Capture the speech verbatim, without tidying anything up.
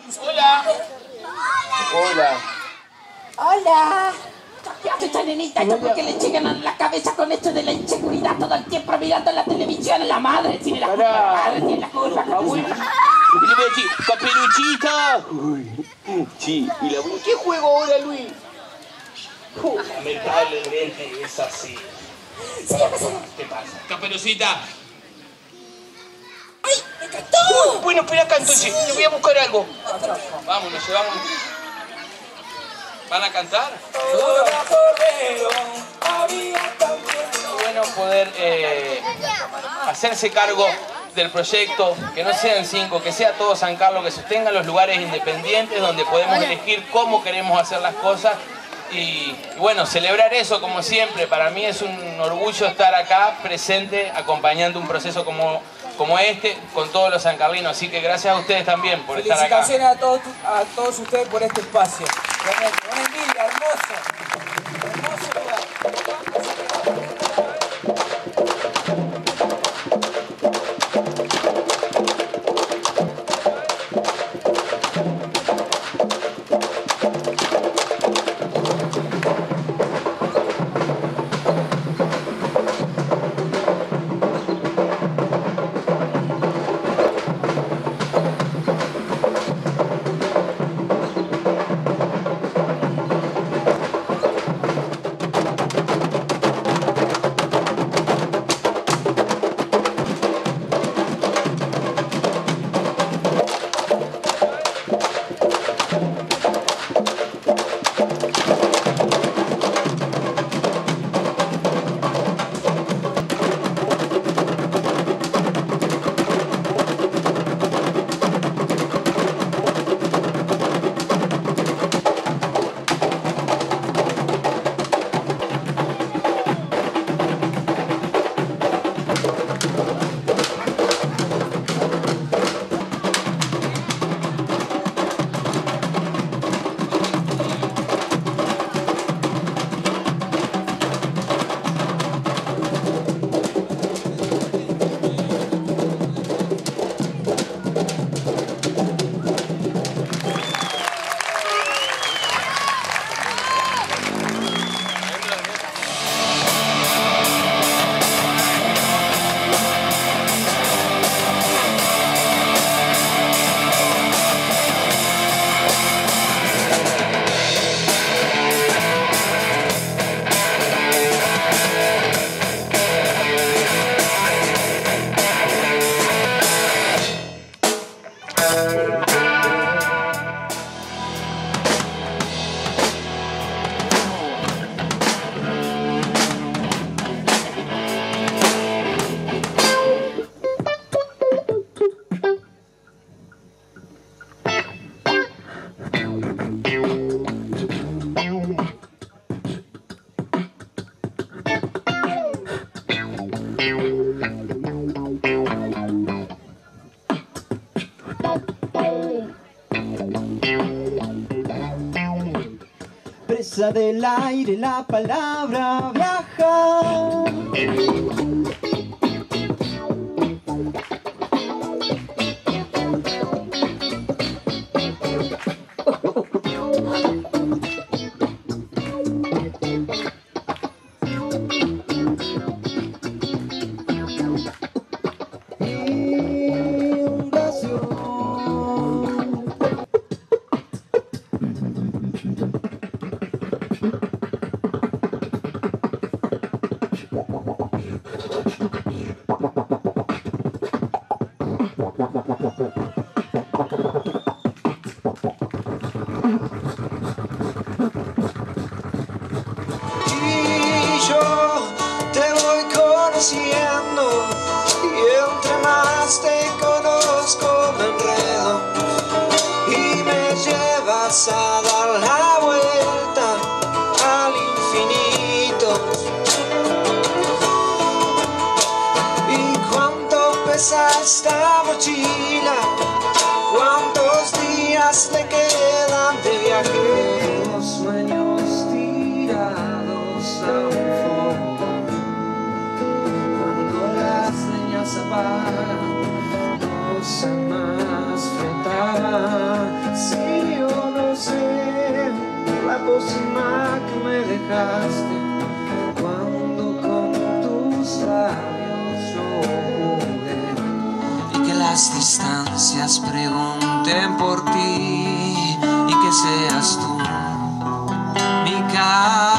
Hola. Hola. Hola. ¿Qué hace esta nenita? ¿Esto por qué le llegan a la cabeza con esto de la inseguridad todo el tiempo mirando la televisión? La madre tiene la culpa, la madre tiene la culpa. Abuela. Y le voy a decir, caperuchita. Uy. Sí, y la abuela. ¿Qué juego ahora, Luis? Lamentablemente es así. Sí, ¿qué pasa? ¿Qué pasa? Caperucita. ¡Ay, me cantó! Uy, bueno, espera acá entonces. Te voy a buscar algo. Vamos, nos llevamos. ¿Van a cantar? Bueno poder eh, hacerse cargo del proyecto, que no sean cinco, que sea todo San Carlos, que sostenga los lugares independientes donde podemos elegir cómo queremos hacer las cosas. Y, y bueno, celebrar eso como siempre. Para mí es un orgullo estar acá presente, acompañando un proceso como, como este, con todos los sancarlinos. Así que gracias a ustedes también por estar acá. Felicitaciones a todos, a todos ustedes por este espacio. Realmente, una envidia, hermoso. Hermoso lugar. Presa del aire, la palabra viaja. Y yo te voy conociendo y entre más te conozco me enredo y me llevas a dar la vuelta al infinito. ¿Y cuánto pesa esta mochila? ¿Cuántos días te quedan de viaje? Los sueños tirados a un fondo, cuando las leñas se apagan, no sé más enfrentar. Sí o no sé, la pócima que me dejaste cuando con tus labios yo jugué. Y que las distancias pregunten por ti y que seas tú mi cara.